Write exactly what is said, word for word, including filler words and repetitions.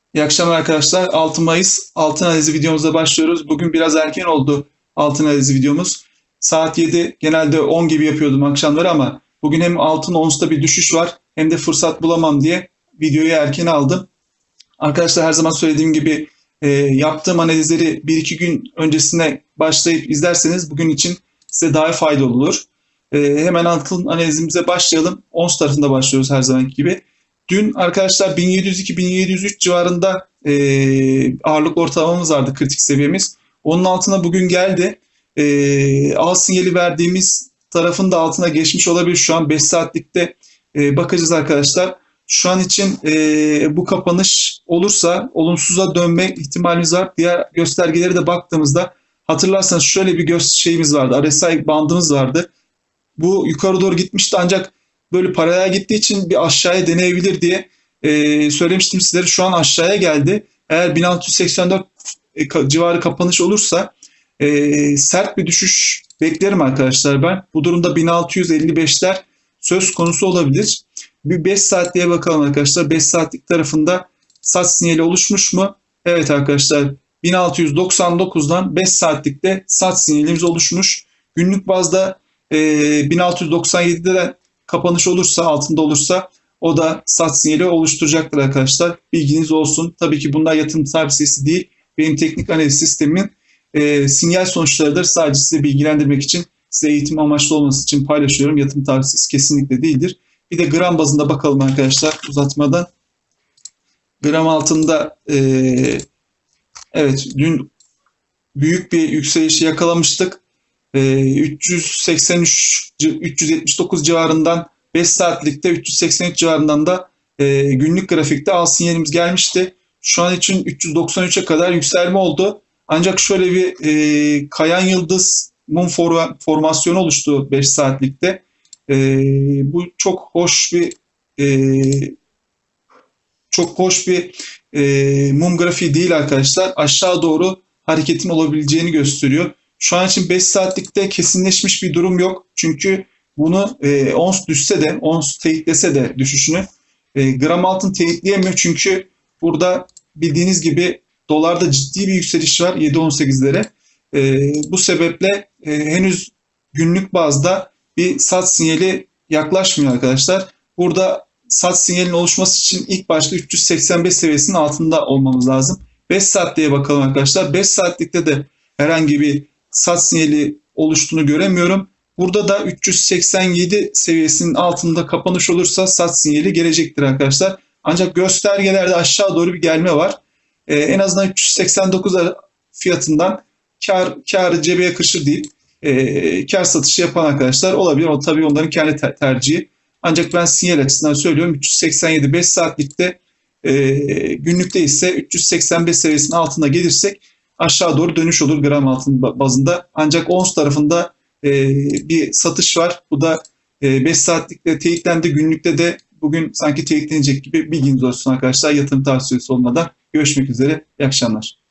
İyi akşamlar arkadaşlar. altı Mayıs altın analizi videomuza başlıyoruz. Bugün biraz erken oldu altın analizi videomuz. Saat yedi, genelde on gibi yapıyordum akşamları ama bugün hem altın onsta bir düşüş var hem de fırsat bulamam diye videoyu erken aldım. Arkadaşlar her zaman söylediğim gibi e, yaptığım analizleri bir iki gün öncesine başlayıp izlerseniz bugün için size daha faydalı olur. E, hemen altın analizimize başlayalım. Ons tarafında başlıyoruz her zamanki gibi. Dün arkadaşlar bin yedi yüz iki bin yedi yüz üç civarında e, ağırlık ortalamamız vardı, kritik seviyemiz. Onun altına bugün geldi. E, al sinyali verdiğimiz tarafın da altına geçmiş olabilir. Şu an beş saatlikte e, bakacağız arkadaşlar. Şu an için e, bu kapanış olursa olumsuza dönme ihtimalimiz var. Diğer göstergelere de baktığımızda hatırlarsanız şöyle bir göz şeyimiz vardı. R S I bandımız vardı. Bu yukarı doğru gitmişti ancak böyle paralel gittiği için bir aşağıya deneyebilir diye e, söylemiştim sizlere. Şu an aşağıya geldi. Eğer bin altı yüz seksen dört e, civarı kapanış olursa e, sert bir düşüş beklerim arkadaşlar ben. Bu durumda bin altı yüz elli beşler söz konusu olabilir. Bir beş saatliğe bakalım arkadaşlar. beş saatlik tarafında sat sinyali oluşmuş mu? Evet arkadaşlar, bin altı yüz doksan dokuzdan beş saatlikte sat sinyalimiz oluşmuş. Günlük bazda e, bin altı yüz doksan yedide de kapanış olursa, altında olursa o da sat sinyali oluşturacaktır arkadaşlar. Bilginiz olsun. Tabii ki bunlar yatırım tavsiyesi değil. Benim teknik analiz sistemimin e, sinyal sonuçlarıdır. Sadece size bilgilendirmek için, size eğitim amaçlı olması için paylaşıyorum. Yatırım tavsiyesi kesinlikle değildir. Bir de gram bazında bakalım arkadaşlar uzatmadan. Gram altında e, evet dün büyük bir yükselişi yakalamıştık. E, üç yüz seksen üç üç yüz yetmiş dokuz civarından beş saatlikte üç yüz seksen üç civarından da e, günlük grafikte al sinyalimiz gelmişti. Şu an için üç yüz doksan üçe kadar yükselme oldu. Ancak şöyle bir e, kayan yıldız mum formasyonu oluştu beş saatlikte. E, bu çok hoş bir e, çok hoş bir e, mum grafiği değil arkadaşlar. Aşağı doğru hareketin olabileceğini gösteriyor. Şu an için beş saatlikte kesinleşmiş bir durum yok. Çünkü bunu e, ons düşse de, ons teyitlese de düşüşünü e, gram altın teyitleyemiyor. Çünkü burada bildiğiniz gibi dolarda ciddi bir yükseliş var yedi on sekizlere. E, bu sebeple e, henüz günlük bazda bir sat sinyali yaklaşmıyor arkadaşlar. Burada sat sinyalinin oluşması için ilk başta üç yüz seksen beş seviyesinin altında olmamız lazım. beş saatliğe bakalım arkadaşlar. beş saatlikte de herhangi bir sat sinyali oluştuğunu göremiyorum. Burada da üç yüz seksen yedi seviyesinin altında kapanış olursa sat sinyali gelecektir arkadaşlar. Ancak göstergelerde aşağı doğru bir gelme var. Ee, en azından üç yüz seksen dokuz fiyatından kar, karı cebe yakışır deyip e, kar satışı yapan arkadaşlar olabilir. O tabii onların kendi ter tercihi. Ancak ben sinyal açısından söylüyorum, üç yüz seksen yedi beş saatlikte, e, günlükte ise üç yüz seksen beş seviyesinin altına gelirsek aşağı doğru dönüş olur gram altın bazında. Ancak ons tarafında e, bir satış var. Bu da e, beş saatlikte teyitlendi. Günlükte de bugün sanki teyitlenecek gibi, bilginiz olsun arkadaşlar. Yatırım tavsiyesi olmadan görüşmek üzere. İyi akşamlar.